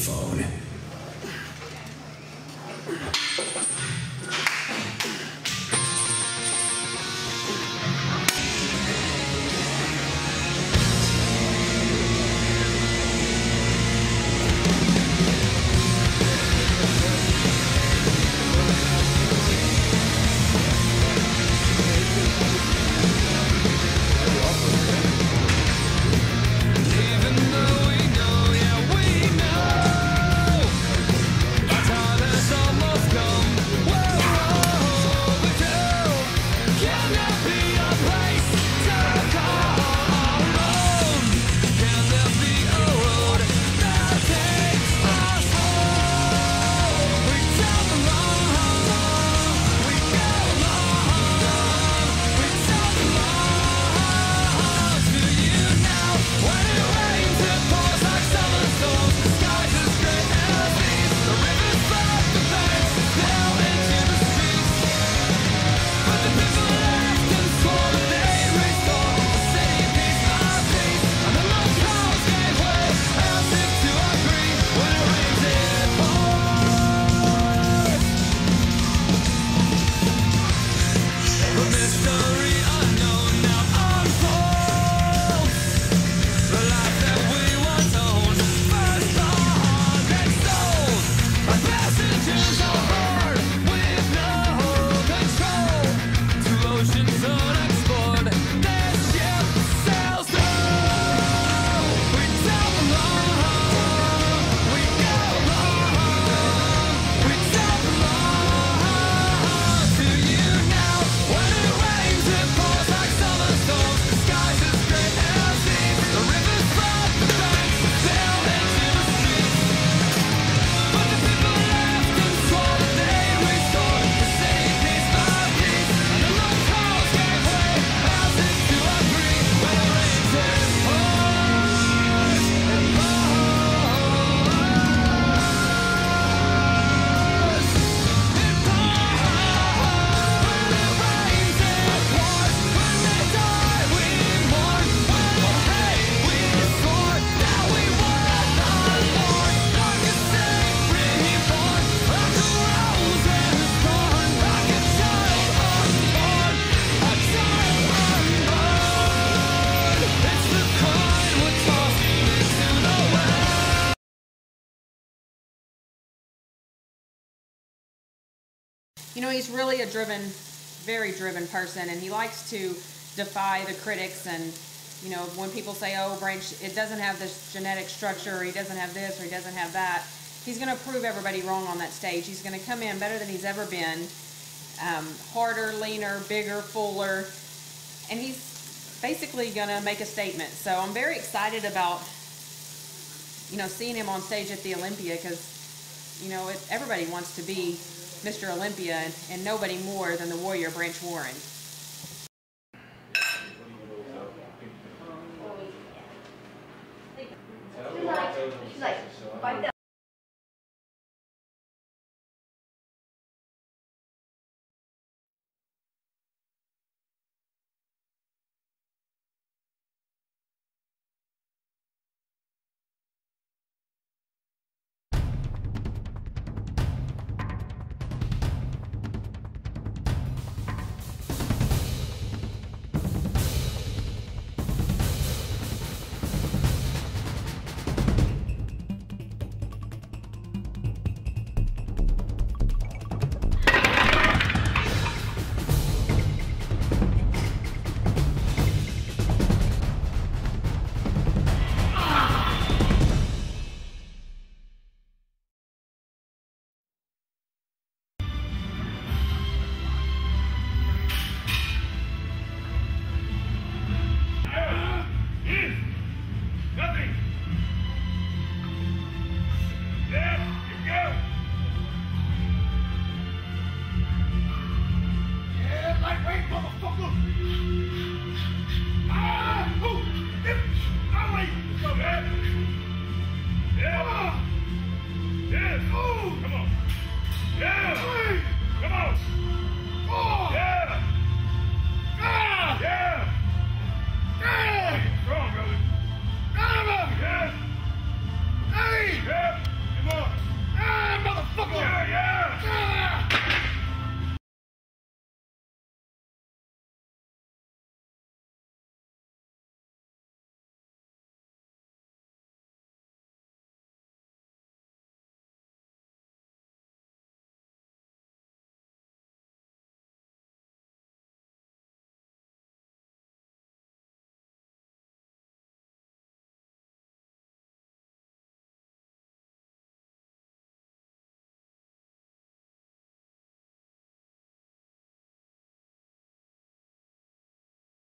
phone. You know, he's really a driven, very driven person, and he likes to defy the critics. And, you know, when people say, oh, Branch, it doesn't have this genetic structure, or he doesn't have this, or he doesn't have that, he's going to prove everybody wrong on that stage. He's going to come in better than he's ever been, harder, leaner, bigger, fuller, and he's basically going to make a statement. So I'm very excited about, you know, seeing him on stage at the Olympia, because, you know, everybody wants to be Mr. Olympia, and nobody more than the Warrior Branch Warren.